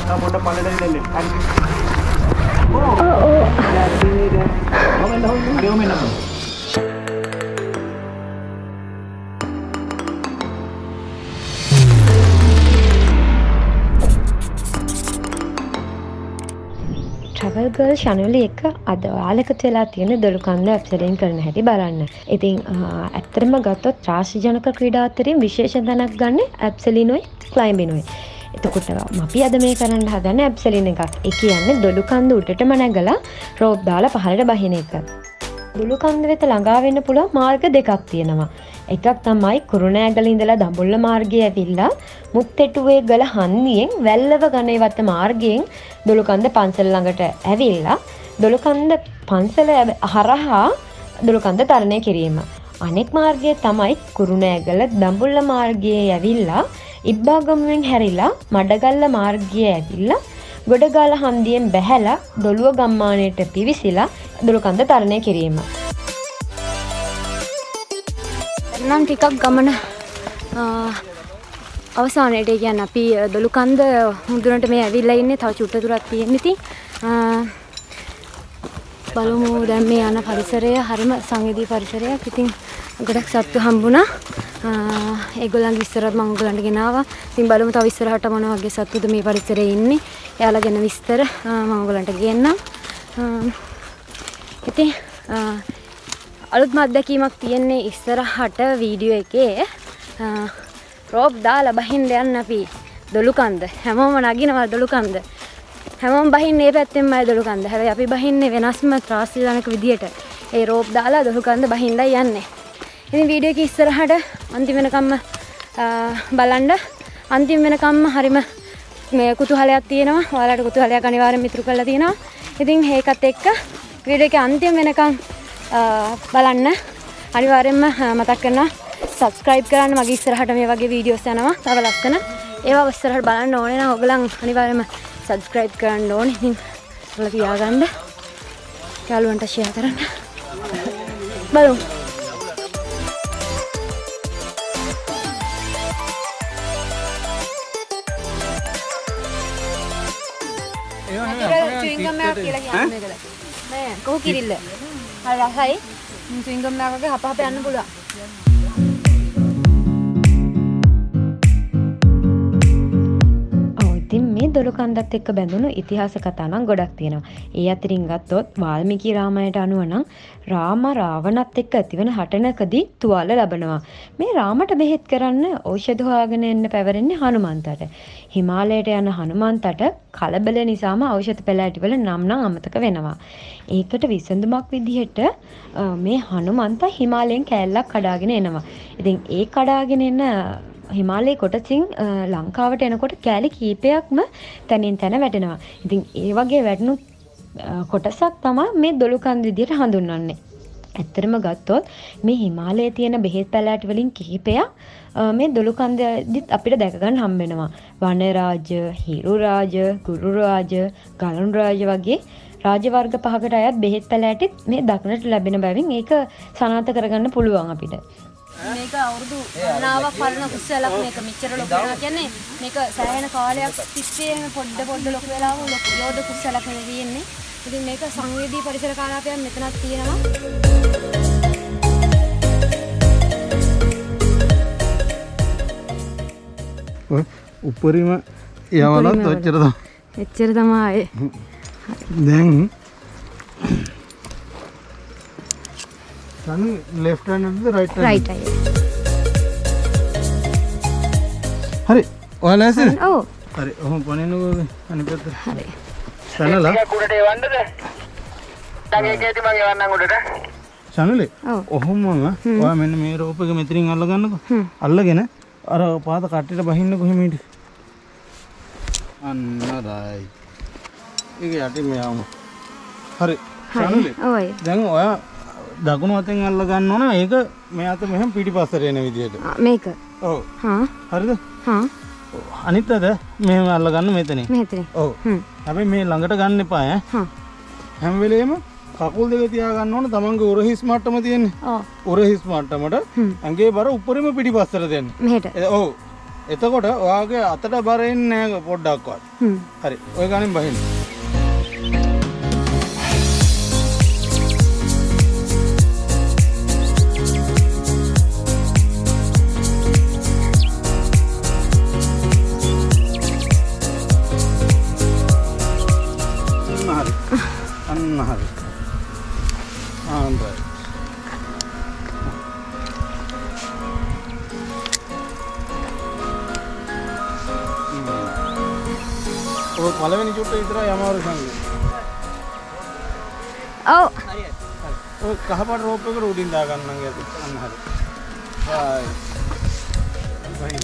පොඩ්ඩක් පල්ලෙට දෙන්න. හරි. travel girl Shanuli එක අද ඔයාලකට වෙලා තියෙන දොළුකන්ද ඇබ්සෙලින් කරන හැටි බලන්න. ඉතින් ඇත්තටම ගත්තොත් ත්‍රාසජනක ක්‍රීඩා අතරින් විශේෂ තැනක් ගන්න ඇබ්සෙලිනුයි ක්ලයිම්බිනුයි. එතකොට අපි අද මේ කරන්න හදන්නේ ඇබ්සෙලින් එකක්. ඒ කියන්නේ දොළුකන්ද උඩටම නැගලා රෝප් දාලා පහළට බහින එක. දොළුකන්ද වෙත ළඟා වෙන්න පුළුවන් මාර්ග දෙකක් තියෙනවා. එකක් තමයි කුරුණෑගල ඉඳලා දඹුල්ල මාර්ගය ඇවිල්ලා මුත්තෙටුවේ ගල හන්දියෙන් වැල්ලව ගණේවත්ත මාර්ගයෙන් දොළුකන්ද පන්සල ළඟට ඇවිල්ලා දොළුකන්ද පන්සල හරහා දොළුකන්ද තරණය කිරීම. අනෙක් මාර්ගය තමයි කුරුණෑගල දඹුල්ල මාර්ගයේ ඇවිල්ලා ඉබ්බාගමුවෙන් හැරිලා මඩගල්ල මාර්ගයේ ඇවිල්ලා ගොඩගාල හන්දියෙන් බැහැලා දොළුව ගම්මානයට පිවිසිලා දොළුකන්ද තරණය කිරීම. නම් ටිකක් ගමන අවසානයේට කියන්නේ අපි දොළුකන්ද මුදුනට මේ ඇවිල්ලා ඉන්නේ. තව චුට්ට දුරක් තියෙන ඉතින් බලමු දැන් මේ යන පරිසරය හරිම සංවේදී පරිසරයක්. ඉතින් ගොඩක් සත්තු හම්බුණා. ඒගොල්ලන්ගේ විස්තරත් මම ඔයගොල්ලන්ට ගෙනාවා. ඉතින් බලමු තව ඉස්සරහට මොන වගේ සත්තුද මේ පරිසරයේ ඉන්නේ. එයාලා ගැන විස්තර මම ඔයගොල්ලන්ට ගෙන්නම්. ඉතින් අලුත්ම අත්දැකීමක් තියෙන්නේ ඉස්සරහට වීඩියෝ එකේ රෝප් දාලා බහින්න යන්න අපි දොළුකන්ද. හැමෝම නගිනවා දොළුකන්ද. හැමෝම බහින්නේ මේ පැත්තෙන්මයි දොළුකන්ද. හැබැයි අපි බහින්නේ වෙනස්ම ත්‍රාසජනක විදියට. ඒ රෝප් දාලා දොළුකන්ද බහින්නයි යන්නේ. ඉතින් වීඩියෝ එක ඉස්සරහට අන්තිම වෙනකම්ම බලන්න. අන්තිම වෙනකම්ම හරිම මේ කුතුහලයක් තියෙනවා. ඔයාලට කුතුහලයක් අනිවාර්යෙන් මිතුරු කරලා තියෙනවා. ඉතින් ඒකත් එක්ක වීඩියෝ එක අන්තිම වෙනකම් බලන්න. අනිවාර්යෙන්ම මතක් කරනවා subscribe කරන්න. මගේ ඉස්සරහට මේ වගේ වීඩියෝස් යනවා. තව ලස්සන ඒවා ඉස්සරහට බලන්න ඕනේ නම් ඔයගලන් අනිවාර්යෙන්ම subscribe කරන්න ඕනේ. ඉතින් ඔයාලා තියාගන්න. යාළුවන්ට share කරන්න. බලමු. chewing-gum එකක් කියලා කියන්නේ මේකද? නෑ කොහො කිරිල්ල. හරි රසයි. chewing-gum එකක හප හප යන්න පුළුවන්. ඉතින් මේ දොළුකන්දත් එක්ක බැඳුණු ඉතිහාස කතා නම් ගොඩක් තියෙනවා. ඒ අතරින් ගත්තොත් වාල්මීකි රාමායණයට අනුව නම් රාම රාවණත් එක්ක ඇතිවන හටනකදී තුවාල ලබනවා. මේ රාමට බෙහෙත් කරන්න ඖෂධ හොයාගෙන එන්න පැවරෙන්නේ හනුමන්තට. හිමාලයට යන හනුමන්තට කලබල නිසාම ඖෂධ පෙළෑටිවල නම් අමතක වෙනවා. ඒකට විසඳුමක් විදිහට මේ හනුමන්ත හිමාලයෙන් කෑල්ලක් කඩාගෙන එනවා. ඉතින් ඒ කඩාගෙන එන හිමාලයේ කොටසින් ලංකාවට එනකොට කෑලි කීපයක්ම තනින් තන වැටෙනවා. ඉතින් ඒ වගේ වැටුණු කොටසක් තමයි මේ දොළුකන්ද විදියට හඳුන්වන්නේ. ඇත්තටම ගත්තොත් මේ හිමාලයේ තියෙන බෙහෙත් පැලෑටි වලින් කිහිපයක් මේ දොළුකන්දෙදිත් අපිට දැක ගන්න හම්බ වෙනවා. වනරාජ, හිරු රාජ, ගුරු රාජ, ගලුන් රාජ වගේ රාජ වර්ග පහකට අයත් බෙහෙත් පැලෑටිත් මේ දක්නට ලැබෙන බැවින් ඒක සනාථ කරගන්න පුළුවන් අපිට. මේක අවුරුදු ගණනාවක් පරණ කුස්සලක්. මේක මෙච්චර ලොකු වෙනවා කියන්නේ මේක සෑහෙන කාලයක් තිස්සේම පොඩ ලොකු වෙලාව යෝධ කුස්සලක් තියෙන්නේ. ඉතින් මේක සංවේදී පරිසර කාලාපයක් මෙතනක් තියෙනවා. උපරිම යවලත් ඔච්චර තමයි. එච්චර තමයි. දැන් Sunny left hand and the right hand. Right hand. හරි. ඔයාලා ඇසෙද? ඔව්. හරි. ඔහොම පනින්නකෝ අනිත් පැත්තට. හරි. සනලා. ඒක උඩට එවන්නද? දැන් ඒකේදී මම එවන්නම් උඩට. Shanuli. ඔව්. ඔහොමම ඔයා මෙන්න මේ රෝප් එක මෙතනින් අල්ල ගන්නකෝ. අල්ලගෙන අර පාත කට්ටියට බහින්නකෝ එහෙම ඊට. අන්න right. ඒක යටින් මෙයාම. හරි. Shanuli. ඔවයි. දැන් ඔයා දකුණු අතෙන් අල්ල ගන්න ඕන. ඒක මේ අත මෙහෙම පිටිපස්සට එන විදියට. මේක. ඔව්. හා. හරිද? හා. අනිත් අත මෙහෙම අල්ල ගන්න මෙතනින්. මෙතනින්. ඔව්. හැබැයි මේ ළඟට ගන්න එපා ඈ. හා. හැම වෙලේම කකුල් දෙක තියා ගන්න ඕන. තමන්ගේ උරහිස් මට්ටම තියෙන්නේ. ඔව්. උරහිස් මට්ටමට ඇඟේ බර උඩරිම පිටිපස්සට දෙන්න. මෙහෙට. ඔව්. එතකොට ඔයාගේ අතට බර එන්නේ නැහැ පොඩ්ඩක්වත්. හරි. ඔය ගණන් බහින්න. අන්න හරි. ආන්දයි. ඔය පළවෙනි චුට්ට විතරයි අමාරු සංගය. ඔව්. ඔය කහපාට රෝප් එක උඩින් දා ගන්නම් යති. අන්න හරි. හායි. බයි.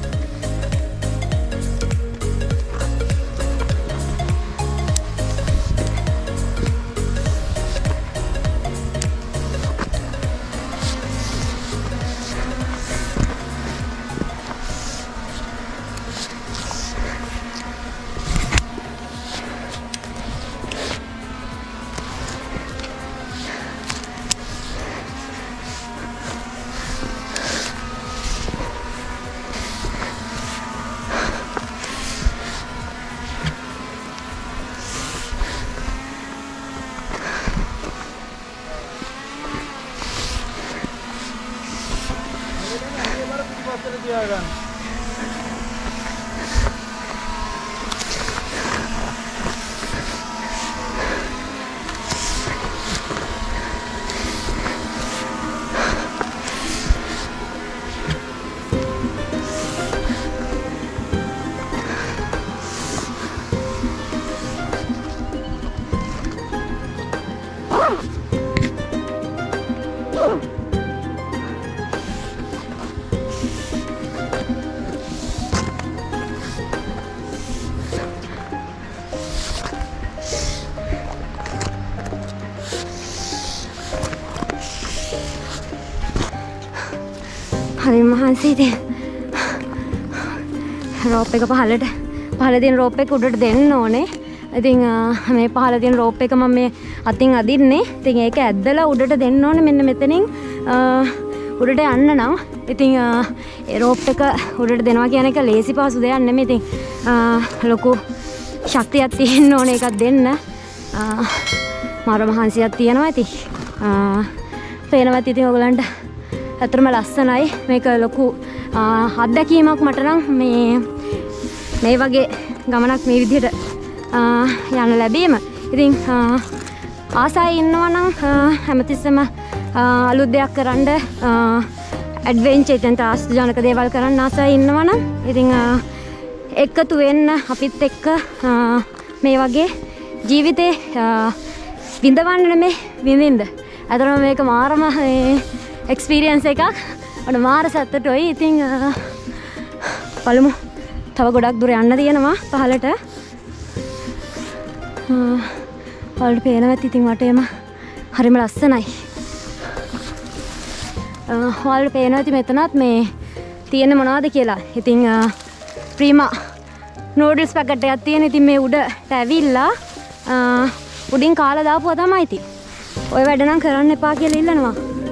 හරි මහන්සි ඉතින් රෝප් එක පහළ තියෙන රෝප් එක උඩට දෙන්න ඕනේ. ඉතින් මේ පහළ තියෙන රෝප් එක මම මේ අතින් අදින්නේ. ඉතින් ඒක ඇද්දලා උඩට දෙන්න ඕනේ මෙන්න මෙතනින් උඩට යන්න නම්. ඉතින් ඒ රෝප් එක උඩට දෙනවා කියන එක ලේසි පහසු දෙයක් නෙමෙයි. ඉතින් ලොකු ශක්තියක් තියෙන්න ඕනේ ඒකක් දෙන්න. මාර මහන්සියක් තියෙනවා. ඉතින් පේනවා ඉතින් ඔයගලන්ට ඇත්තටම ලස්සනයි. මේක ලොකු අත්දැකීමක් මට නම් මේ වගේ ගමනක් මේ විදිහට යන්න ලැබීම. ඉතින් ආසයි ඉන්නවා නම් හැමතිස්සෙම අලුත් දෙයක් කරන්න ඇඩ්වෙන්චර් ඉතින් ත්‍රාසජනක දේවල් කරන්න ආසයි ඉන්නවා නම් ඉතින් එකතු වෙන්න අපිත් එක්ක මේ වගේ ජීවිතේ විඳවන්න නෙමෙයි විඳින්න. ඇත්තටම මේක මාරම එක්ස්පීරියන්ස් එකක්. මට මාර සතුටුයි. ඉතින් බලමු තව ගොඩක් දුර යන්න තියෙනවා පහළට. ඔයාලට පේනවා ඉතින් වටේම හරිම ලස්සනයි. ඔයාලට පේනවා ඉතින් මෙතනත් මේ තියෙන මොනවද කියලා. ඉතින් ප්‍රීමා නූඩල්ස් පැකට් එකක් තියෙන. ඉතින් මේ උඩට ඇවිල්ලා උඩින් කාලා දාපුවා තමයි ඉතින්. ඔය වැඩ නම් කරන්න එපා කියලා ඉල්ලනවා.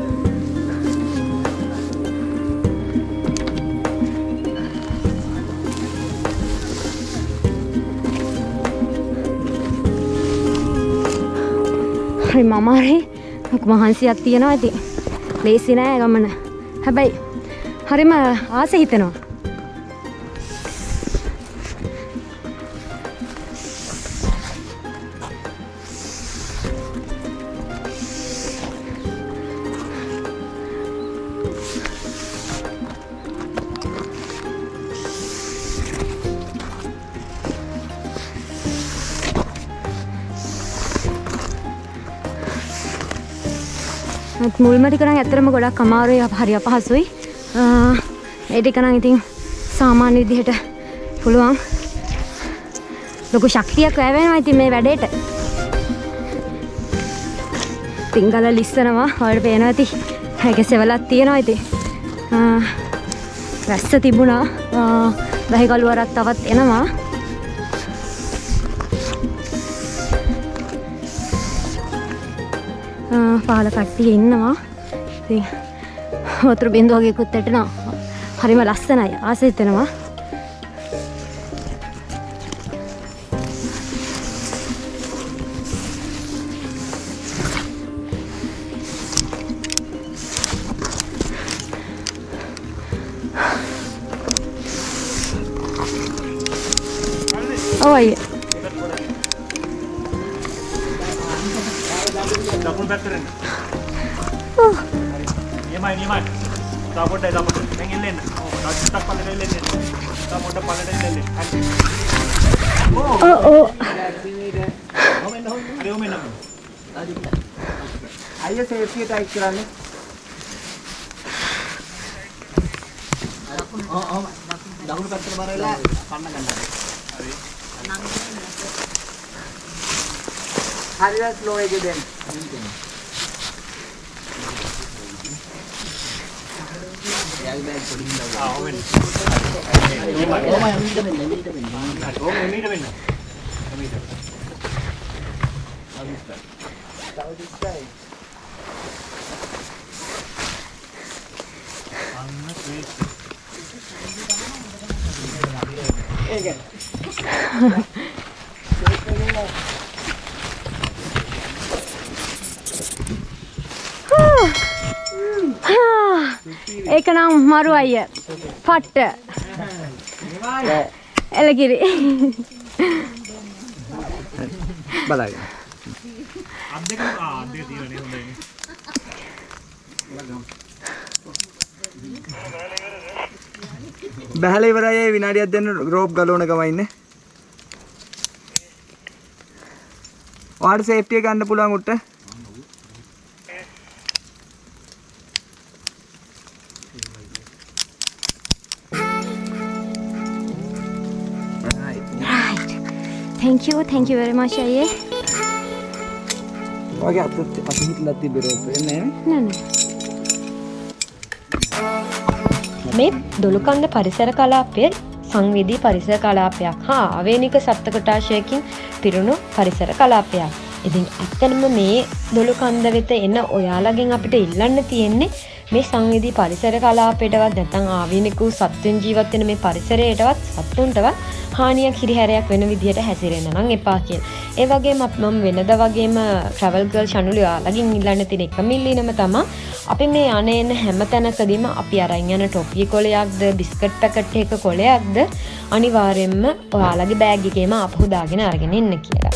හරි මමාරේ මහන්සියක් තියෙනවා. ඉතින් ලේසි නෑ ගමන. හැබැයි හරිම ආස හිතෙනවා. මුල්ම ටික නම් ඇත්තටම ගොඩක් අමාරුයි හරි අපහසුයි. ඒ ටික නම් ඉතින් සාමාන්‍ය විදිහට පුළුවන්. ලොකු ශක්තියක් වැය වෙනවා ඉතින් මේ වැඩේට. පිංගල ලිස්සනවා. ඔයාලට පේනවා ඉතින් ඒක සෙවලක් තියෙනවා ඉතින්. වැස්ස තිබුණා. වැහි කළුවරක් තවත් එනවා. පහළ කට්ටිය ඉන්නවා. ඉතින් වතුර බින්දුවකකුත් ඇටෙනවා. හරිම ලස්සනයි. ආස හිතෙනවා. Oh iya. දකුණු පැත්තට එන්න. නියමයි. තව පොඩ්ඩයි. දැන් එල්ලෙන්න. ඔව්. ඩොට්ටක් පල්ලට එල්ලෙන්න. තව පොඩ්ඩක් පල්ලට එල්ලෙන්න. Oh. හරි ඔමෙන්න. අයිය සේෆ්ටි ටයිට් කරන්නේ. දකුණු පැත්තට බර වෙලා කන්න ගන්නවා. හරියට ස්ලෝ එකේ දෙන්න. ඒක නම් මරු අයිය. පට්ට. එලකිරි. බලන්න. අත් දෙක තියෙනනේ හොඳයි. බහලා ඉවරයි විනාඩියක් දෙන්න රෝප් ගලවන ගම ඉන්නේ. ඔයාලට සේෆ්ටි එක ගන්න පුළුවන් උට. Thank you very much අයියේ. ඔයගේ අත හිටලා තිබ්බ රෝප් එන්නේ නෑ. මේ දොළුකන්ද පරිසර කලාපය සංවේදී පරිසර කලාපයක් හා ආවේනික සත්ත්ව කොටාශයකින් පිරුණු පරිසර කලාපයක්. ඉතින් ඇත්තටම මේ දොළුකන්ද වෙත එන ඔයාලගෙන් අපිට ඉල්ලන්න තියෙන්නේ මේ සංවේදී පරිසර කලාපයටවත් නැත්නම් ආවේනික වූ සත්ත්වයන් ජීවත් වෙන මේ පරිසරයටවත් සත්තුන්ටවත් හානියක් හිරිහැරයක් වෙන විදියට හැසිරෙන්න නම් එපා කියලා. ඒ වගේම මම වෙනද වගේම travel girl Shanuli ඔයාලගෙන් ඉල්ලන්න තියෙන එකම ඉල්ලීම තමයි අපි මේ අනේන හැම තැනකදීම අපි අරන් යන ටොපි කොලයක්ද බිස්කට් පැකට් එක කොලයක්ද අනිවාර්යයෙන්ම ඔයාලගේ බෑග් එකේම ආපහු දාගෙන අරගෙන ඉන්න කියලා.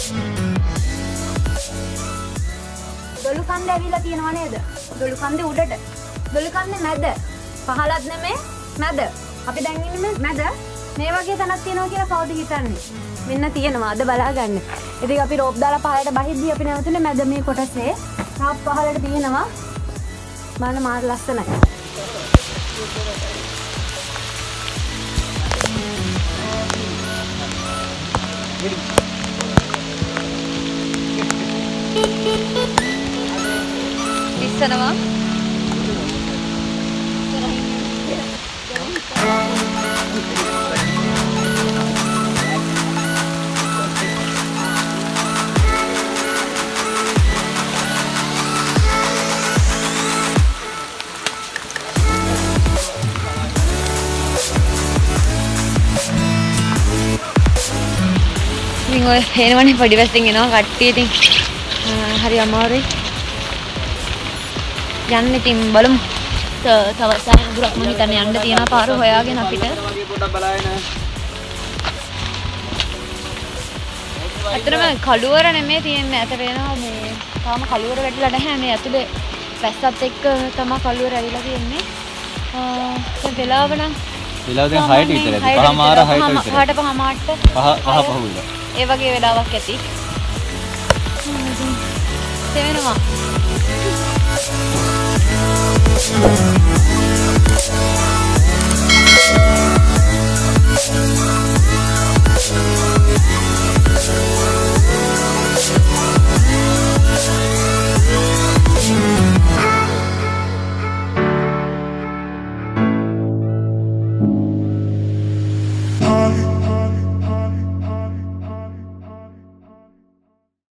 දොළුකන්ද ඇවිල්ලා තියෙනව නේද? දොළුකන්දේ උඩට. දොළුකන්දේ මැද. පහලත් නෙමෙයි මැද. අපි දැන් ඉන්නේ මැද. මේ වගේ තැනක් තියෙනවා කියලා කවුද හිතන්නේ? මෙන්න තියෙනවා. අද බලාගන්න. ඉතින් අපි රෝප් දාලා පහලට බහිද්දී අපි නැවතුනේ මැද මේ කොටසේ. තාප් පහලට තියෙනවා. බලන්න මාර ලස්සනයි. ඉස්සනවා ඉතින් ඔය එනවනේ පොඩි වැස්සෙන් එනවා කට්ටිය ඉතින් හරි අමාරුයි යන්න ඉතින් බලමු තව සෑහෙන දුරක් මම හිතන්නේ යන්න තියෙන පාර හොයාගෙන අපිට පොඩ්ඩක් බලන්න. අතරම කළුවර නෙමෙයි තියෙන්නේ අත වෙනවා මේ තාම කළුවර වැටිලා නැහැ මේ ඇතුලේ පැස්සත් එක්ක තමයි කළුවර ඇවිල්ලා තියෙන්නේ දැන් වෙලාව නම් දැන් 6ට විතර ඇති. පහමාර 6ට විතර. 6ට පහමාරට පහ පහුවිලා. ඒ වගේ වෙලාවක් ඇති. තේරෙනවා.